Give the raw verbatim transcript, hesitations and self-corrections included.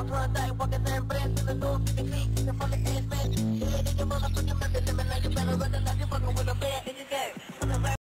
One day walking there, brand to the door, the clique, the fucking ass man. Yeah, they can motherfucking